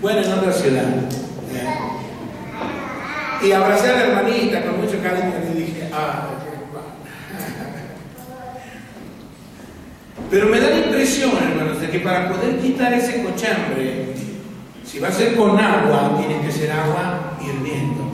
Bueno, en otra ciudad. Y abracé a la hermanita con mucho cariño y le dije, pero me da la impresión, hermanos, de que para poder quitar ese cochambre, si va a ser con agua, tiene que ser agua hirviendo.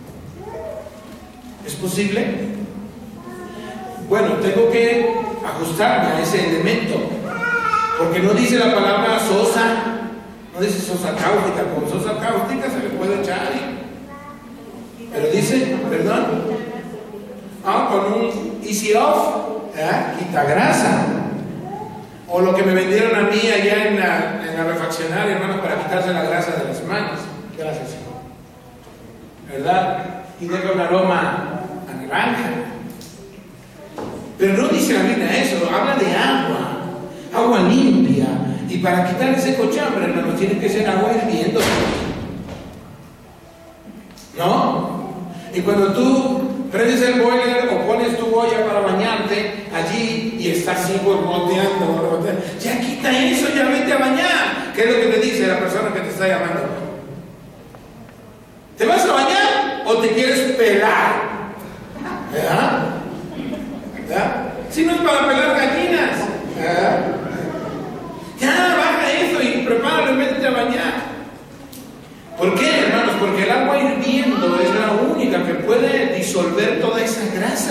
¿Es posible? Bueno, tengo que ajustarme a ese elemento, porque no dice la palabra sosa, no dice sosa cáustica. Con sosa cáustica se le puede echar, pero dice, perdón, con un easy off, quita grasa, o lo que me vendieron a mí allá en la refaccionaria, hermanos, para quitarse la grasa de las manos. Gracias, ¿verdad? Y deja un aroma a naranja. Pero no dice la Biblia eso, habla de agua limpia. Y para quitar ese cochambre, hermano, tiene que ser agua hirviendo. ¿No? Y cuando tú prendes el boiler o pones tu olla para bañarte allí y estás así borboteando, ya quita eso, ya vete a bañar. ¿Qué es lo que te dice la persona que te está llamando? ¿Te vas a bañar o te quieres pelar? ¿Verdad? ¿Verdad? Si no es para pelar gallinas. ¿Verdad? Ya, baja eso y prepáralo y métete a bañar. ¿Por qué, hermanos? Porque el agua hirviendo es la única que puede disolver toda esa grasa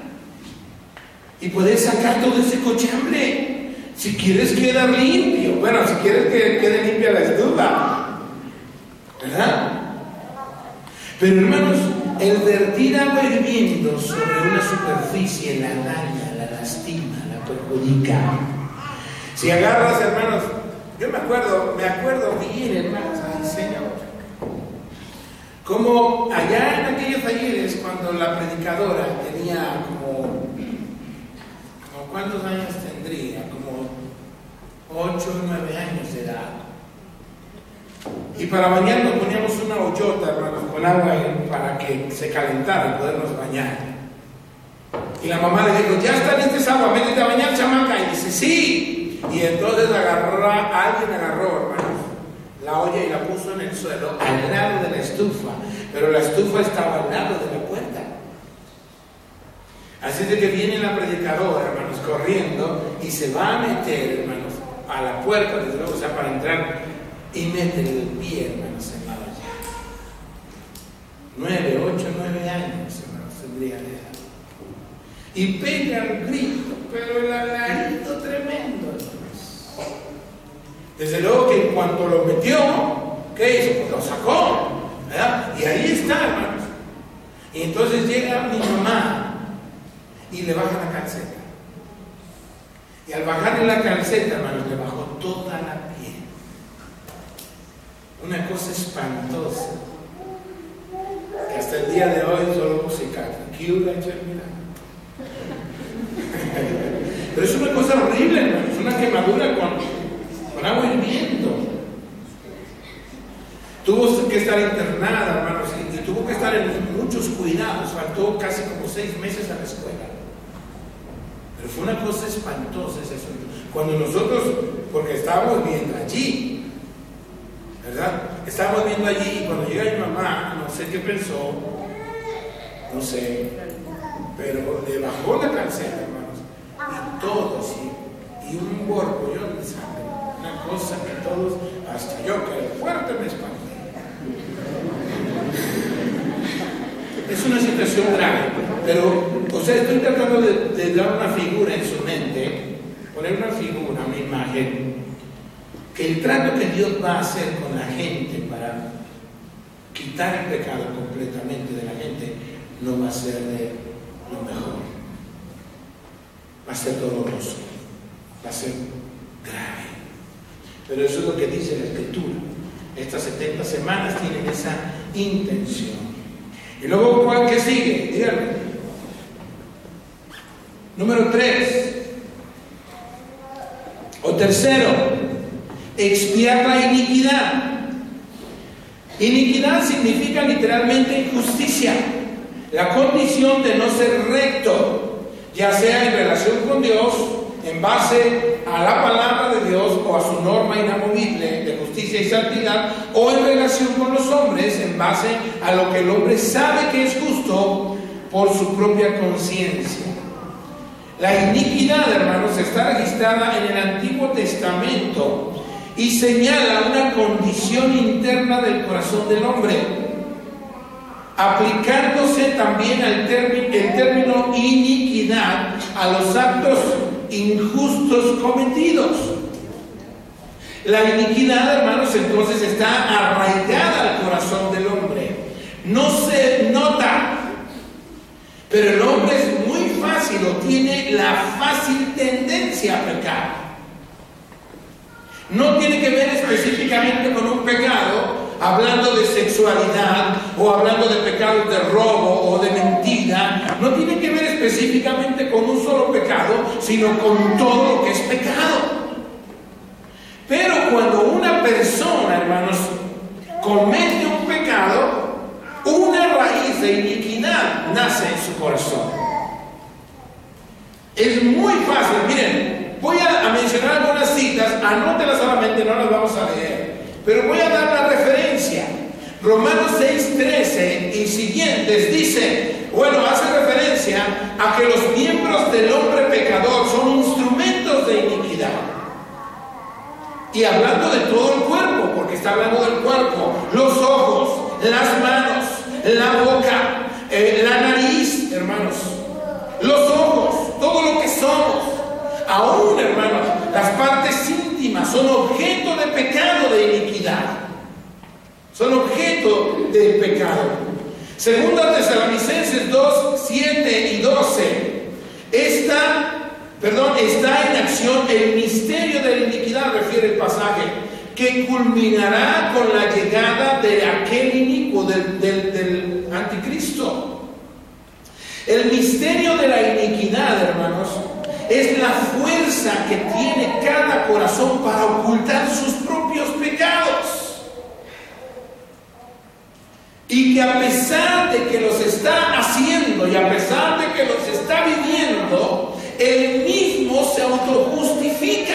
y poder sacar todo ese cochambre. Si quieres quedar limpio, bueno, si quieres que quede limpia la estufa, ¿verdad? Pero, hermanos, el vertir agua hirviendo sobre una superficie la daña, la lastima, la perjudica. Si agarras, hermanos, yo me acuerdo bien, hermanos, ay, Señor, como allá en aquellos talleres, cuando la predicadora tenía como ¿cuántos años tendría? Como 8 o 9 años de edad. Y para bañarnos poníamos una ollota, hermanos, con agua para que se calentara y podernos bañar. Y la mamá le dijo, ya está lista esa agua, métete a bañar, chamaca. Y dice, sí. Y entonces alguien agarró, hermanos, la olla y la puso en el suelo, al lado de la estufa. Pero la estufa estaba al lado de la puerta. Así de que viene la predicadora, hermanos, corriendo y se va a meter, hermanos, a la puerta, desde luego, o sea, para entrar, y mete el pie, hermanos, en la olla. 9, 8, 9 años, hermanos, tendría de edad. Y pega el grito, pero el alarido tremendo, hermanos. Desde luego que en cuanto lo metió, ¿qué hizo? Pues lo sacó, ¿verdad? Y ahí está, hermanos. Y entonces llega mi mamá y le baja la calceta. Y al bajarle la calceta, hermanos, le bajó toda la piel. Una cosa espantosa, que hasta el día de hoy solo musical. Pero es una cosa horrible, hermanos, es una quemadura con agua hirviendo. Tuvo que estar internada, hermanos, y tuvo que estar en muchos cuidados. Faltó casi como 6 meses a la escuela. Pero fue una cosa espantosa ese asunto. Cuando nosotros, porque estábamos viendo allí, ¿verdad? Estábamos viendo allí y cuando llega mi mamá, no sé qué pensó, no sé, pero le bajó la calceta, hermanos, y todos, y un borbollón de sangre, una cosa que todos, hasta yo que fuerte me espanté. Es una situación grave, pero, o sea, estoy tratando de dar una figura en su mente, poner una figura, una imagen, que el trato que Dios va a hacer con la gente para quitar el pecado completamente de la gente no va a ser de lo mejor, va a ser doloroso, va a ser grave. Pero eso es lo que dice la Escritura. Estas 70 semanas tienen esa intención. Y luego, ¿cuál que sigue? Díganme. Número 3. O tercero, expiar la iniquidad. Iniquidad significa literalmente injusticia, la condición de no ser recto, ya sea en relación con Dios, en base a la palabra de Dios o a su norma inamovible de justicia y santidad, o en relación con los hombres en base a lo que el hombre sabe que es justo por su propia conciencia. La iniquidad, hermanos, está registrada en el Antiguo Testamento y señala una condición interna del corazón del hombre, aplicándose también el término iniquidad a los actos injustos cometidos. La iniquidad, hermanos, entonces está arraigada al corazón del hombre. No se nota, pero el hombre es muy fácil o tiene la fácil tendencia a pecar. No tiene que ver específicamente con un pecado, hablando de sexualidad o hablando de pecados de robo o de mentira. No tiene que ver específicamente con un solo pecado, sino con todo lo que es pecado. Pero cuando una persona, hermanos, comete un pecado, una raíz de iniquidad nace en su corazón. Es muy fácil. Miren, voy a mencionar algunas citas, anótelas solamente, no las vamos a leer, pero voy a dar la referencia. Romanos 6:13 y siguientes dice, bueno, hace referencia a que los miembros del hombre pecador son instrumentos de iniquidad. Y hablando de todo el cuerpo, porque está hablando del cuerpo, los ojos, las manos, la boca, la nariz, hermanos, los ojos, todo lo que somos. Aún, hermanos, las partes íntimas son objeto de pecado de iniquidad. Son objeto del pecado. Segunda Tesalonicenses 2:7 y 12. Está en acción el misterio de la iniquidad, refiere el pasaje, que culminará con la llegada de aquel inicuo, del anticristo. El misterio de la iniquidad, hermanos, es la fuerza que tiene cada corazón para ocultar sus propios pecados. Y que a pesar de que los está haciendo y a pesar de que los está viviendo, él mismo se autojustifica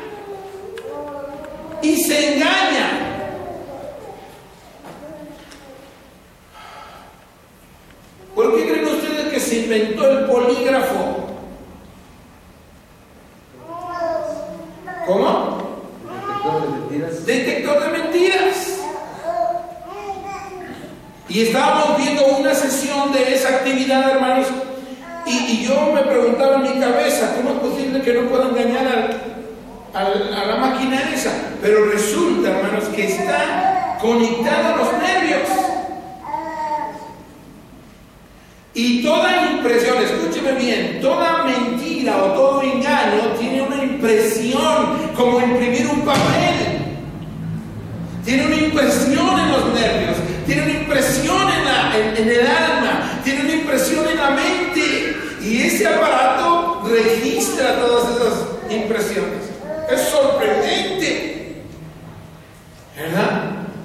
y se engaña. ¿Por qué creen ustedes que se inventó el polígrafo? ¿Cómo? Detector de mentiras. Detector de mentiras. Y estábamos viendo una sesión de esa actividad, hermanos, y yo me preguntaba en mi cabeza, ¿cómo es posible que no pueda engañar a la máquina esa? Pero resulta, hermanos, que está conectada a los nervios. Y toda impresión, escúcheme bien, toda mentira o todo engaño tiene una impresión, como imprimir un papel. Tiene una impresión en los nervios, tiene una impresión en el alma, tiene una impresión en la mente. Y ese aparato registra todas esas impresiones. Es sorprendente, ¿verdad?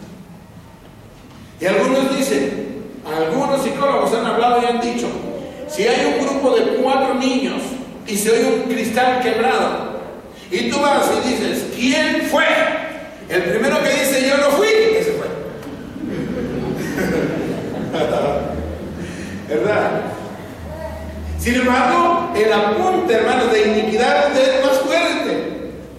Y algunos dicen, algunos psicólogos han hablado y han dicho, si hay un grupo de 4 niños y se oye un cristal quebrado, y tú vas y dices, ¿quién fue? El primero que dice, yo no fui, ese fue. ¿Verdad? Sin embargo, el apunte, hermanos, de iniquidad es más fuerte.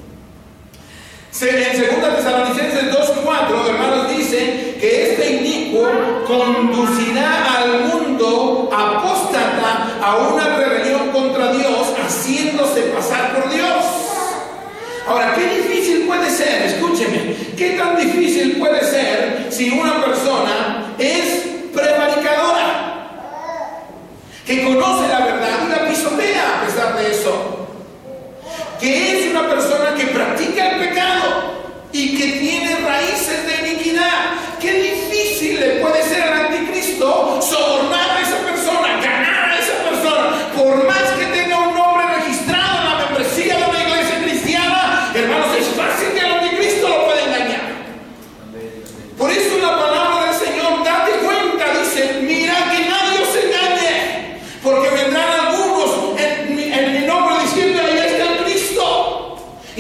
En 2 Tesalonicenses 2:4, hermanos, dice que este inicuo conducirá al mundo apóstata a una rebelión contra Dios, haciéndose pasar por Dios. Ahora, ¿qué difícil puede ser? Escúcheme, ¿qué tan difícil puede ser si una persona es prevaricadora? Que conoce la verdad y la pisotea a pesar de eso. Que es una persona que practica el pecado y que tiene raíces de iniquidad. Qué difícil le puede ser al anticristo sobornar a esa persona, ganar a esa persona, por más que tenga un nombre registrado en la membresía de una iglesia cristiana. Hermanos, es fácil que el anticristo lo pueda engañar. Por eso la palabra del Señor, date cuenta, dice, mira que nadie os engañe, porque vendrán algunos en mi nombre diciendo, ahí está el Cristo.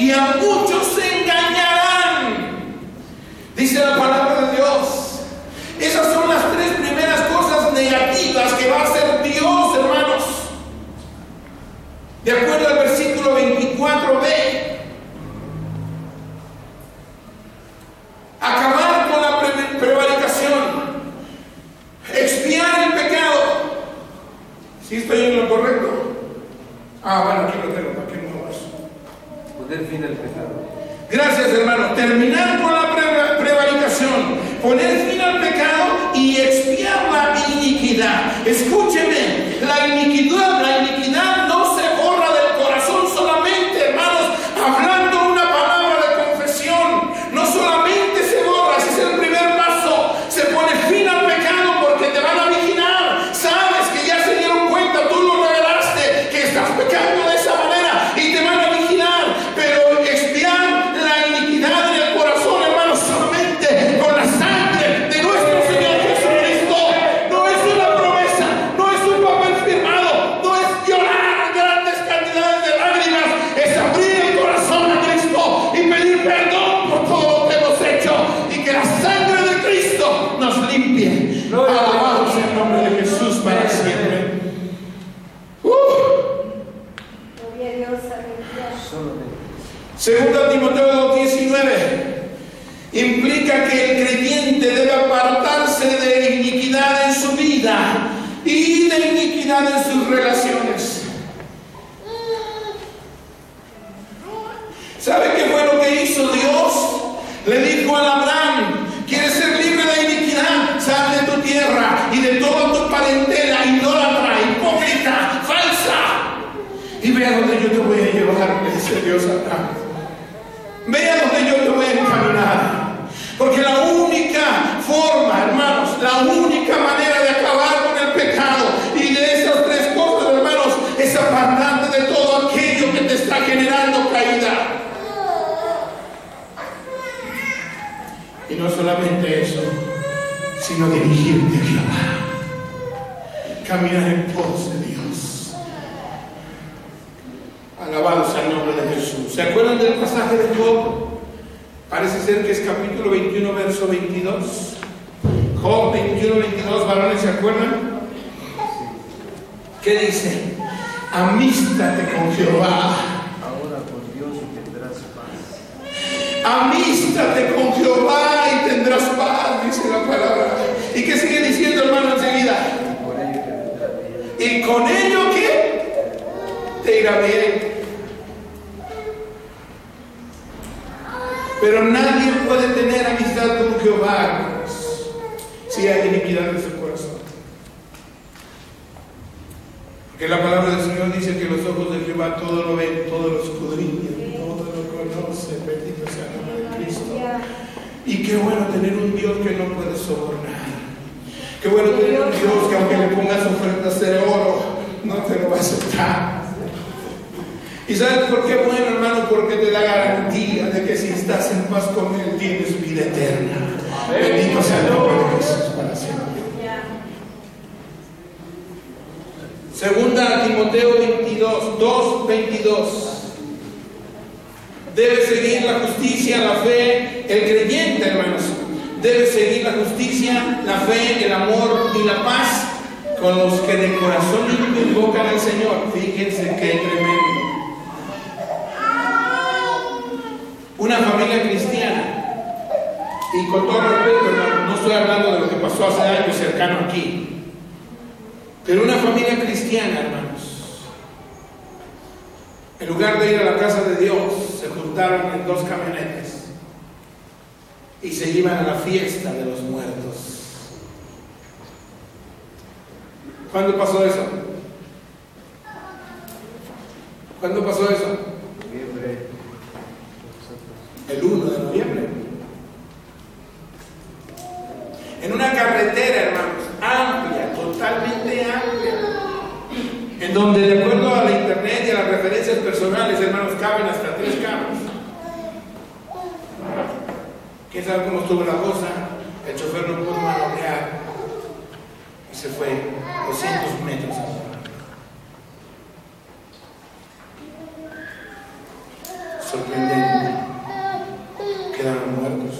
significa que el creyente debe apartarse de iniquidad en su vida y de iniquidad en sus relaciones. ¿Sabe qué fue lo que hizo Dios? Le dijo a Abraham: ¿quieres ser libre de iniquidad? Sal de tu tierra y de toda tu parentela idólatra, hipócrita, falsa, y ve a donde yo te voy a llevar, le dice Dios a Abraham. Ve a donde yo te voy a encaminar. Porque la única forma, hermanos, la única manera de acabar con el pecado y de esas tres cosas, hermanos, es apartarte de todo aquello que te está generando caída. Y no solamente eso, sino dirigirte a Jehová, caminar en pos de Dios. Alabado sea el nombre de Jesús. ¿Se acuerdan del pasaje de Job? Parece ser que es capítulo 21, verso 22. Job 21, 22, varones, ¿se acuerdan? ¿Qué dice? Amístate con Jehová. Ahora con Dios y tendrás paz. Amístate con Jehová y tendrás paz, dice la palabra. ¿Y qué sigue diciendo, hermano, enseguida? Y con ello ¿qué? Te irá bien. Pero nadie puede tener amistad con Jehová, hermanos, si hay iniquidad en su corazón. Porque la palabra del Señor dice que los ojos de Jehová todo lo ven, todo lo escudriñan, todo lo conocen. Bendito sea el nombre de Cristo. Y qué bueno tener un Dios que no puede sobornar. Qué bueno tener un Dios que aunque le pongas ofrendas de oro, no te lo va a aceptar. ¿Y sabes por qué bueno, hermano? Porque te da garantía de que si estás en paz con Él, tienes vida eterna. Bendito sea el nombre de Jesús para siempre. Segunda Timoteo 2:22. Debe seguir la justicia, la fe, el creyente, hermanos. Debe seguir la justicia, la fe, el amor y la paz con los que de corazón limpio invocan al Señor. Fíjense qué tremendo. Una familia cristiana, y con todo respeto, hermano, no estoy hablando de lo que pasó hace años cercano aquí, pero una familia cristiana, hermanos, en lugar de ir a la casa de Dios, se juntaron en 2 camionetas y se iban a la fiesta de los muertos. ¿Cuándo pasó eso? ¿Cuándo pasó eso? El 1 de noviembre. En una carretera, hermanos, amplia, totalmente amplia, en donde, de acuerdo a la internet y a las referencias personales, hermanos, caben hasta 3 carros. ¿Quién sabe cómo estuvo la cosa? El chofer no pudo manobrear y se fue 200 metros. Sorprendente. Quedaron muertos.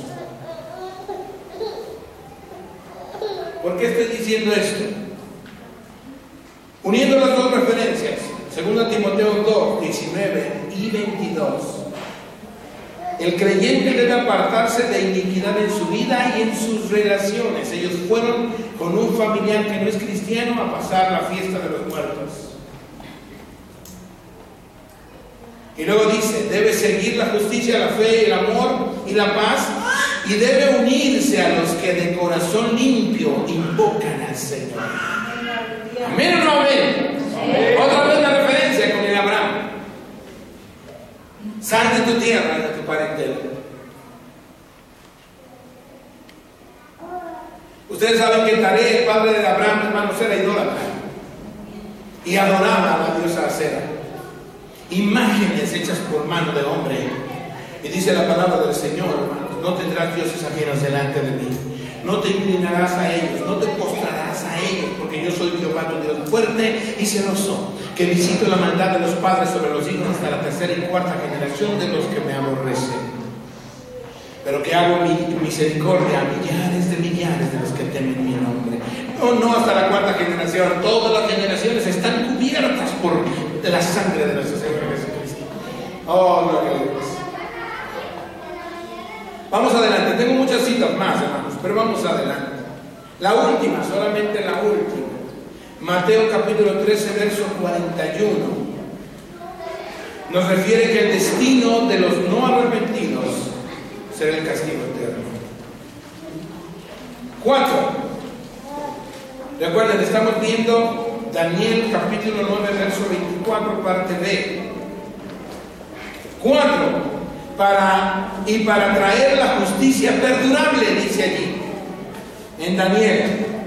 ¿Por qué estoy diciendo esto? Uniendo las dos referencias, 2 Timoteo 2, 19 y 22. El creyente debe apartarse de iniquidad en su vida y en sus relaciones. Ellos fueron con un familiar que no es cristiano a pasar la fiesta de los muertos. Y luego dice, debe seguir la justicia, la fe, el amor y la paz, y debe unirse a los que de corazón limpio invocan al Señor. ¿Amén o no amén? Amén. Otra vez la referencia con el Abraham. Sal de tu tierra y de tu parentela. Ustedes saben que Taré, el padre de Abraham, hermanos, era idólatra y adoraba a la diosa Acera. Imágenes hechas por mano de hombre. Y dice la palabra del Señor, hermanos, no tendrás dioses ajenos delante de mí, no te inclinarás a ellos, no te postrarás a ellos, porque yo soy Jehová tu Dios fuerte y celoso, que visito la maldad de los padres sobre los hijos hasta la 3ª y 4ª generación de los que me aborrecen, pero que hago mi misericordia a millares de los que temen mi nombre. No hasta la 4ª generación, todas las generaciones están cubiertas por la sangre de nuestro Señor Jesucristo. Oh, gloria a Dios. Vamos adelante, tengo muchas citas más, hermanos, pero vamos adelante. La última, solamente la última. Mateo capítulo 13, verso 41. Nos refiere que el destino de los no arrepentidos será el castigo eterno. 4. Recuerden, estamos viendo Daniel capítulo 9, verso 24, parte B. 4. Para traer la justicia perdurable, dice allí, en Daniel.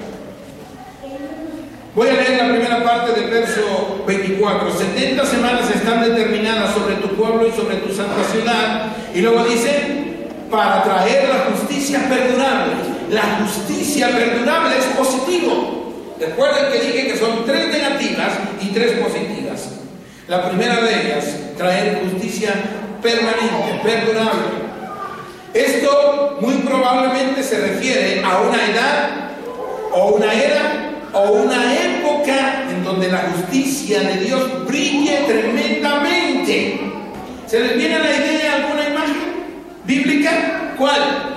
Voy a leer la primera parte del verso 24. 70 semanas están determinadas sobre tu pueblo y sobre tu santa ciudad. Y luego dice, para traer la justicia perdurable. La justicia perdurable es positivo. Recuerden que dije que son 3 negativas y 3 positivas. La primera de ellas, traer justicia permanente, perdurable. Esto muy probablemente se refiere a una edad o una era o una época en donde la justicia de Dios brille tremendamente. ¿Se les viene a la idea alguna imagen bíblica? ¿Cuál?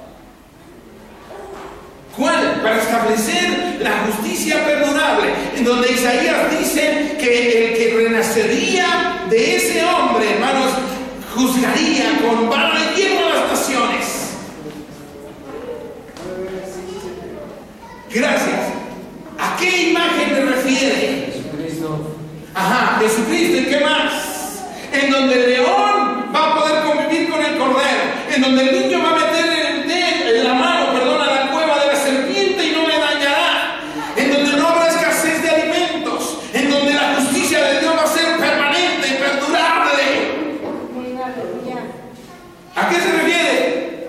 ¿Cuál? Para establecer la justicia perdurable, en donde Isaías dice que el que renacería de ese hombre, hermanos, juzgaría con vara de hierro a las naciones. Gracias. ¿A qué imagen me refiere? Jesucristo. Ajá, Jesucristo. ¿Y qué más? En donde el león va a poder convivir con el cordero, en donde el niño va a meter la mano, perdón, a la cueva de la serpiente y no le dañará, en donde no habrá escasez de alimentos, en donde la justicia de Dios va a ser permanente y perdurable. ¿A qué se refiere?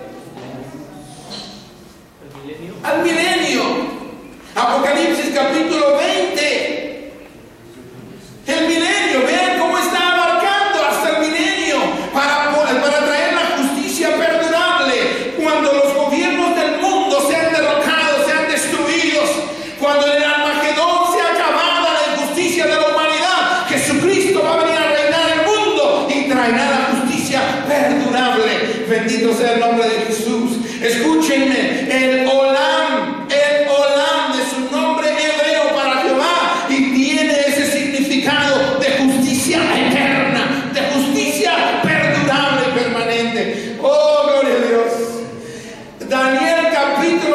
Al milenio. Apocalipsis capítulo 20. El milenio, vean cómo está abarcando hasta el milenio para traer la justicia perdurable. Cuando los gobiernos del mundo sean derrocados, sean destruidos, cuando en el Armagedón sea acabada la injusticia de la humanidad, Jesucristo va a venir a reinar el mundo y traerá la justicia perdurable. Bendito sea el nombre de Jesús. Escúchenme, el olam de su nombre hebreo para Jehová, y tiene ese significado de justicia eterna, de justicia perdurable y permanente. Oh, gloria a Dios. Daniel capítulo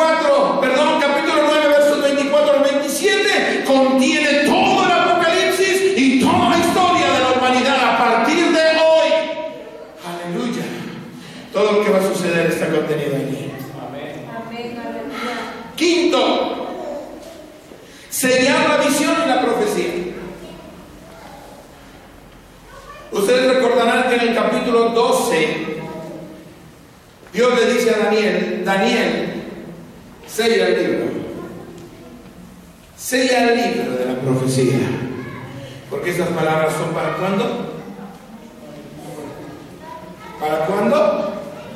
9, versos 24 al 27 contiene todo el Apocalipsis y toda la historia de la humanidad a partir de hoy. Aleluya. Todo lo que va a suceder está contenido allí. Amén. Quinto, sellar la visión y la profecía. Ustedes recordarán que en el capítulo 12 Dios le dice a Daniel, sella el libro. Sella el libro de la profecía. Porque esas palabras son ¿para cuándo? ¿Para cuándo?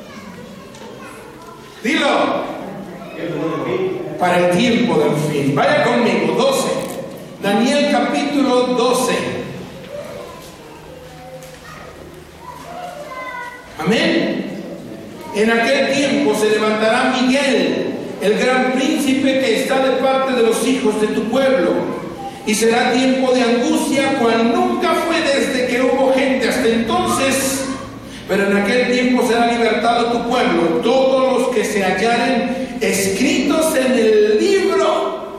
Dilo. Para el tiempo del fin. Vaya conmigo, 12. Daniel capítulo 12. Amén. En aquel tiempo se levantará Miguel, el gran príncipe que está de parte de los hijos de tu pueblo, y será tiempo de angustia cual nunca fue desde que hubo gente hasta entonces. Pero en aquel tiempo será libertado tu pueblo, todos los que se hallaren escritos en el libro.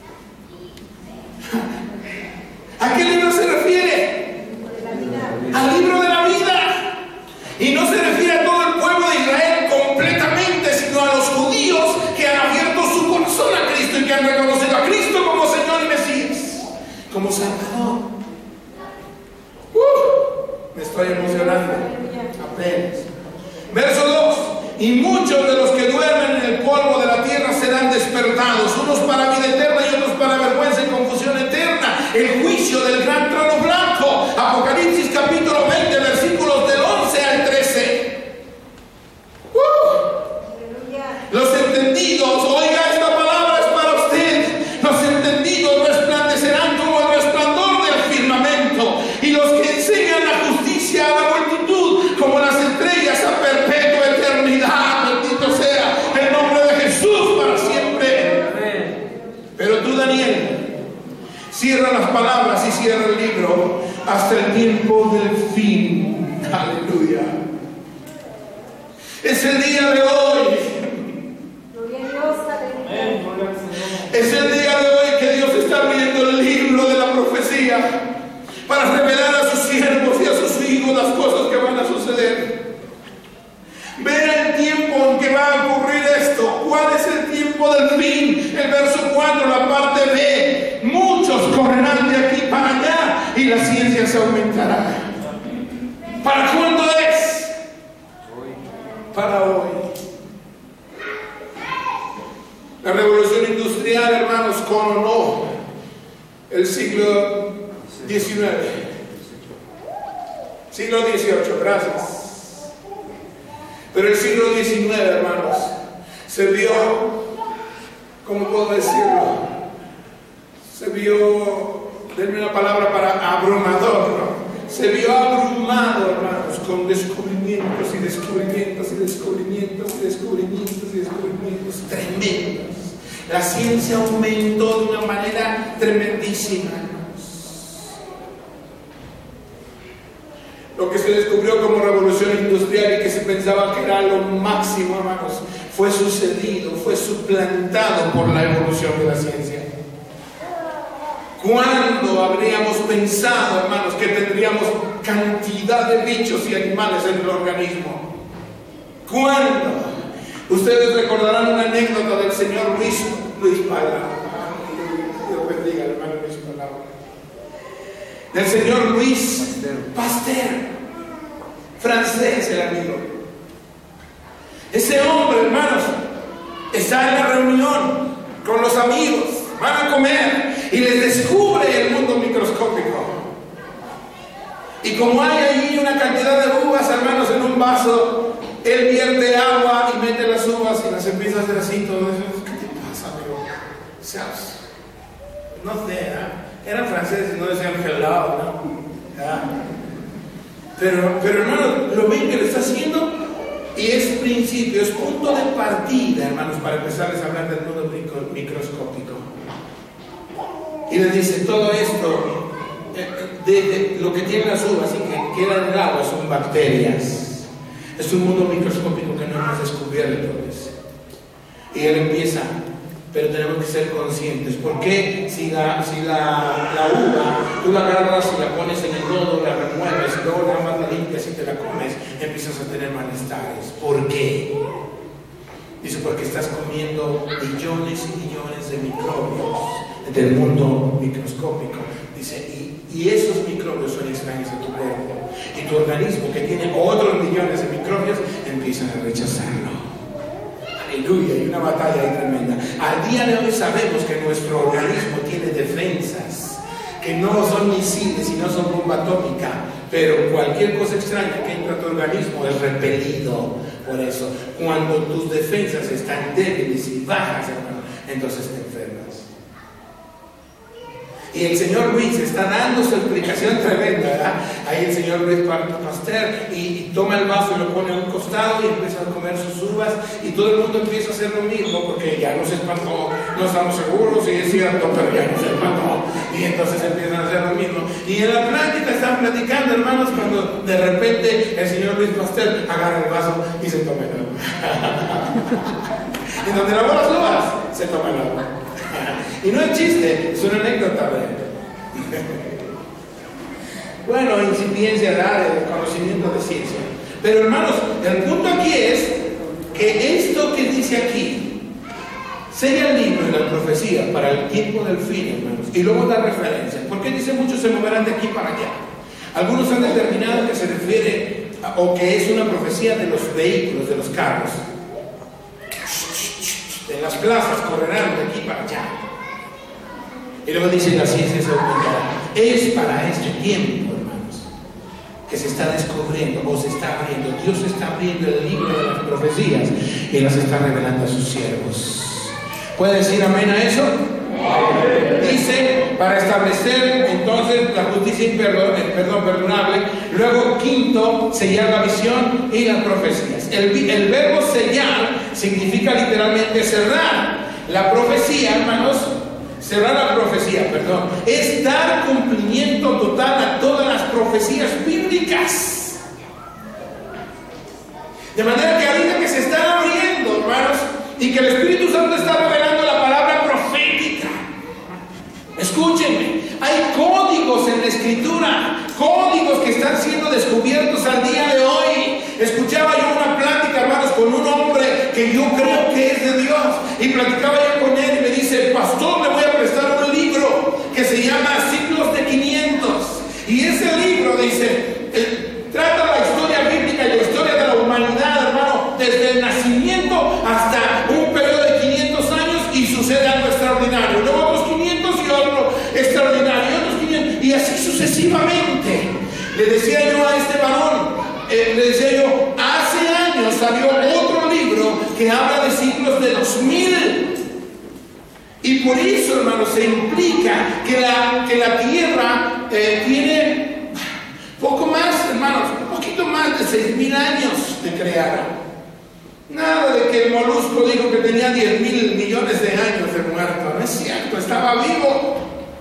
¿A qué libro se refiere? Al libro de la vida. Y no se refiere a todo el pueblo de Israel completamente, sino a los judíos que han abierto su corazón a Cristo y que han reconocido a Cristo como Señor y Mesías, como Salvador. Me estoy emocionando. Apenas. Verso 2. Y muchos de los que duermen en el polvo de la tierra cierra el libro hasta el tiempo del fin. Aleluya. Es el día de hoy. Es el día de hoy que Dios está abriendo el libro de la profecía para revelar a sus siervos y a sus hijos las cosas que van a suceder. Verá el tiempo en que va a ocurrir esto. ¿Cuál es el tiempo del fin? El verso 4, la parte B. Muchos correrán de aquí para allá y la ciencia se aumentará. ¿Para cuándo es? Para hoy. La revolución industrial, hermanos, coronó el siglo XIX. Siglo XVIII, gracias. Pero el siglo XIX, hermanos, se vio, ¿cómo puedo decirlo? Se vio, denme una palabra para abrumador, ¿no? Se vio abrumado, hermanos, con descubrimientos y descubrimientos y descubrimientos y descubrimientos y descubrimientos tremendos. La ciencia aumentó de una manera tremendísima, hermanos. Lo que se descubrió como revolución industrial y que se pensaba que era lo máximo, hermanos, fue sucedido, fue suplantado por la evolución de la ciencia. ¿Cuándo habríamos pensado, hermanos, que tendríamos cantidad de bichos y animales en el organismo? ¿Cuándo? Ustedes recordarán una anécdota del señor Luis Palabra. Dios bendiga al hermano Luis Palabra. Del señor Luis Pasteur, francés el amigo. Ese hombre, hermanos, está en la reunión con los amigos, van a comer y les descubre el mundo microscópico. Y como hay allí una cantidad de uvas, hermanos, en un vaso, él vierte agua y mete las uvas y las empieza a hacer así todo eso. ¿Qué te pasa, amigo? ¿Sabes? No sé, ¿eh? Eran franceses, no decían hello, ¿no? ¿Ya? Pero hermanos, lo ven que lo está haciendo y es principio, es punto de partida, hermanos, para empezarles a hablar del mundo microscópico. Y les dice, todo esto, de lo que tienen las uvas y que quedan en el agua son bacterias. Es un mundo microscópico que no hemos descubierto. Y él empieza, pero tenemos que ser conscientes. ¿Por qué si la uva, tú la agarras y la pones en el lodo, la remueves y luego nada más la limpias y te la comes, empiezas a tener malestares? ¿Por qué? Dice, porque estás comiendo millones y millones de microbios del mundo microscópico. Dice, y esos microbios son extraños a tu cuerpo. Y tu organismo, que tiene otros millones de microbios, empiezan a rechazarlo. Aleluya, hay una batalla ahí tremenda. Al día de hoy sabemos que nuestro organismo tiene defensas, que no son misiles y no son bomba atómica, pero cualquier cosa extraña que entra a tu organismo es repelido. Por eso, cuando tus defensas están débiles y bajas, hermano, entonces te enfermas. Y el señor Luis está dando su explicación tremenda, ¿verdad? Ahí el señor Luis Pasteur y toma el vaso y lo pone a un costado y empieza a comer sus uvas y todo el mundo empieza a hacer lo mismo porque ya nos espantó, no estamos seguros si es cierto, pero ya nos espantó y entonces empiezan a hacer lo mismo. Y en la plática están platicando, hermanos, cuando de repente el señor Luis Pasteur agarra el vaso y se toma el agua. Y donde lavó las uvas, se toma el agua. Y no es chiste, es una anécdota. Bueno, incipiencia de conocimiento de ciencia. Pero hermanos, el punto aquí es que esto que dice aquí sella el libro de la profecía para el tiempo del fin, hermanos. Y luego da referencia. ¿Por qué dice muchos se moverán de aquí para allá? Algunos han determinado que se refiere o que es una profecía de los vehículos, de los carros. En las plazas correrán de aquí para allá. Y luego dice, la ciencia se aumentará. Es para este tiempo, hermanos, que se está descubriendo o se está abriendo. Dios está abriendo el libro de las profecías y las está revelando a sus siervos. ¿Puede decir amén a eso? Amén. Dice, para establecer entonces la justicia perdonable. Luego, quinto, sellar la visión y las profecías. El verbo sellar significa literalmente cerrar. La profecía, hermanos, cerrar la profecía, perdón, es dar cumplimiento total a todas las profecías bíblicas. De manera que ahorita que se están abriendo, hermanos, y que el Espíritu Santo está revelando la palabra profética, escúchenme, hay códigos en la Escritura, códigos que están siendo descubiertos al día de hoy. Escuchaba yo una plática, hermanos, con un hombre que yo creo que es de Dios, y platicaba yo con él y me dice: pastor, le voy a prestar un libro que se llama Ciclos de 500, y ese libro, dice, trata la historia bíblica y la historia de la humanidad, hermano, desde el nacimiento hasta un periodo de 500 años, y sucede algo extraordinario, luego otros 500 y otro extraordinario, y otros 500, y así sucesivamente. Le decía yo a este varón, le decía yo, hace años salió otro libro que habla de ciclos de 2000, y por eso, hermanos, se implica que la tierra tiene poco más, hermanos, un poquito más de 6,000 años de creada. Nada de que el molusco dijo que tenía 10,000 millones de años de muerto. No es cierto, estaba vivo.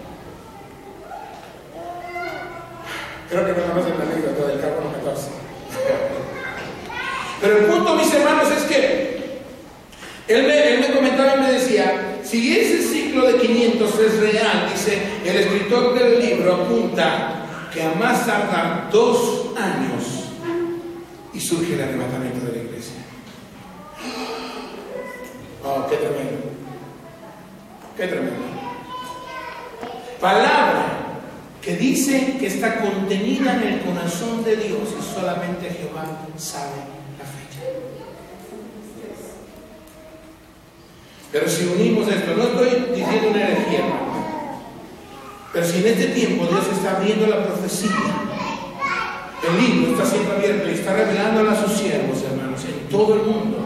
Creo que no conocen la anécdota del carbono 14. Pero el punto, mis hermanos, es que él me comentaba y me decía: si ese ciclo de 500 es real, dice, el escritor del libro apunta que a más tardar 2 años y surge el arrebatamiento de la iglesia. Oh, qué tremendo. Qué tremendo. Palabra que dice que está contenida en el corazón de Dios, y solamente Jehová sabe la fecha. Pero si unimos esto, no estoy diciendo una herejía, pero si en este tiempo Dios está abriendo la profecía, el libro está siendo abierto y está revelándola a sus siervos, hermanos, en todo el mundo,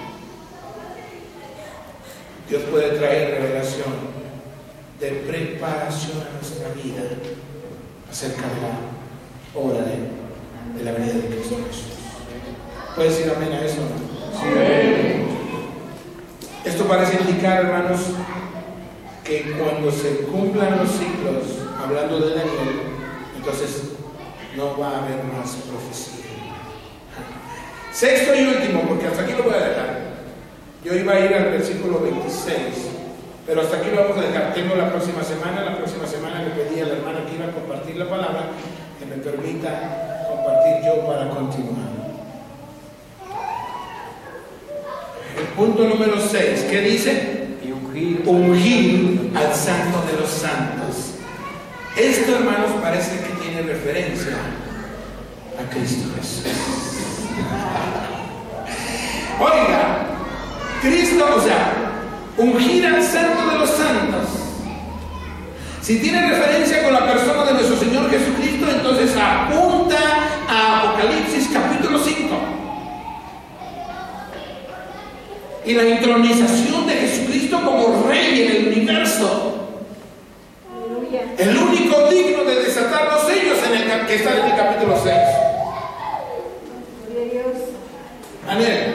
Dios puede traer revelación de preparación a nuestra vida acerca de la hora de la venida de Cristo Jesús. ¿Puedes decir amén a eso? Sí. Esto parece indicar, hermanos, que cuando se cumplan los ciclos, hablando de Daniel, entonces no va a haber más profecía. Sexto y último, porque hasta aquí lo voy a dejar. Yo iba a ir al versículo 26, pero hasta aquí lo vamos a dejar. Tengo la próxima semana le pedí a la hermana que iba a compartir la palabra, que me permita compartir yo para continuar. El punto número 6, ¿qué dice? Ungir al Santo de los Santos. Esto, hermanos, parece que tiene referencia a Cristo Jesús. Oiga, Cristo, o sea, ungir al Santo de los Santos. Si tiene referencia con la persona de nuestro Señor Jesucristo, entonces apunta a Apocalipsis capítulo 5. Y la entronización de Jesucristo como Rey en el universo. Aleluya. El único digno de desatar los sellos que está en el capítulo 6. Gloria a Dios. Amén.